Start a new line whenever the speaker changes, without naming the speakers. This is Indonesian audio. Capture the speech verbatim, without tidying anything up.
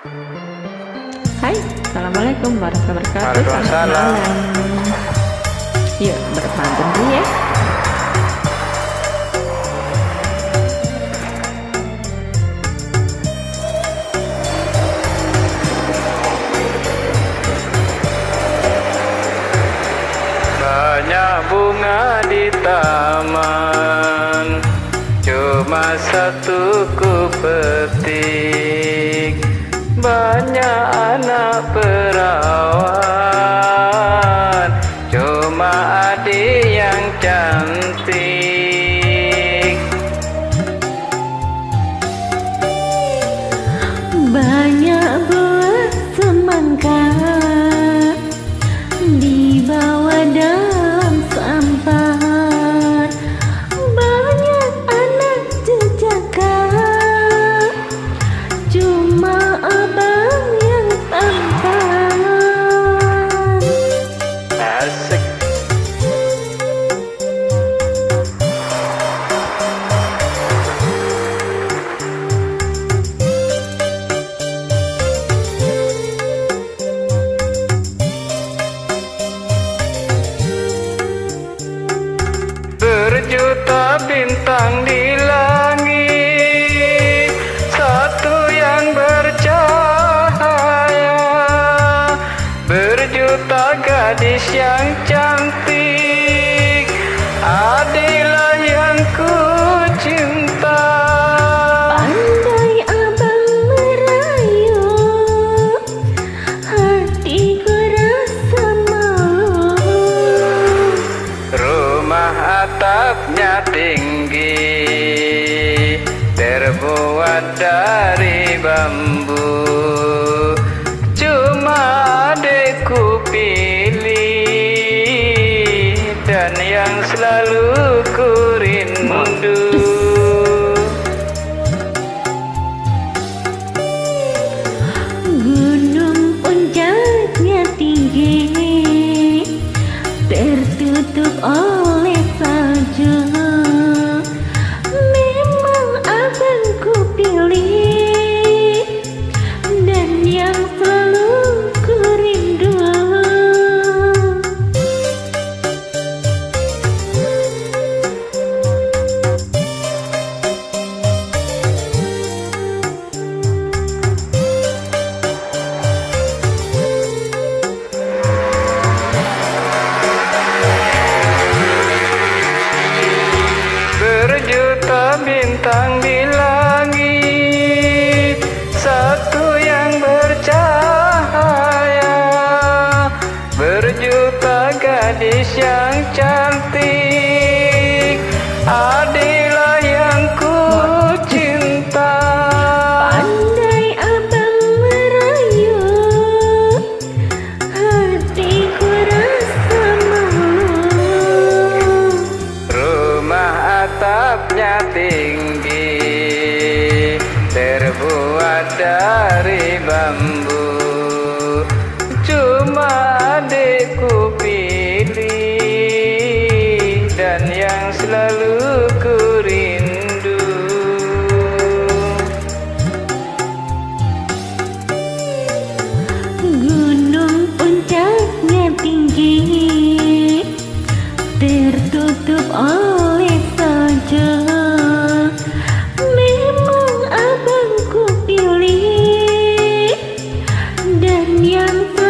Hai, assalamualaikum warahmatullahi wabarakatuh.
Waalaikumsalam.
Yuk berpantun dulu ya.
Banyak bunga di taman, cuma satu ku petik. Banyak anak perawan, cuma adik yang cantik.
Banyak buah semangka dibawa dalam sampan. Banyak anak jejaka, cuma abang yang tampan.
Asik. Berjuta bintang di langit, satu yang bercahaya. Berjuta gadis yang cantik, adiklah yang ku cinta.
Pandai abang merayu, hatiku rasa malu.
Rumah atapnya tinggi, terbuat dari bambu. Cuma adekku pilih, dan yang selalu ku rindu.
Gunung puncaknya tinggi, tertutup oleh salju. Memang abang ku pilih, dan yang selalu ku rindu.
Berjuta bintang di langit, satu yang bercahaya. Berjuta gadis yang cantik, adiklah yang ku cinta.
Pandai abang merayu, hatiku rasa malu.
Rumah atapnya tinggi, terbuat dari bambu. Cuma adekku pilih, dan yang selalu ku rindu.
Gunung puncaknya tinggi, tertutup oleh salju. Memang abang ku pilih, dan yang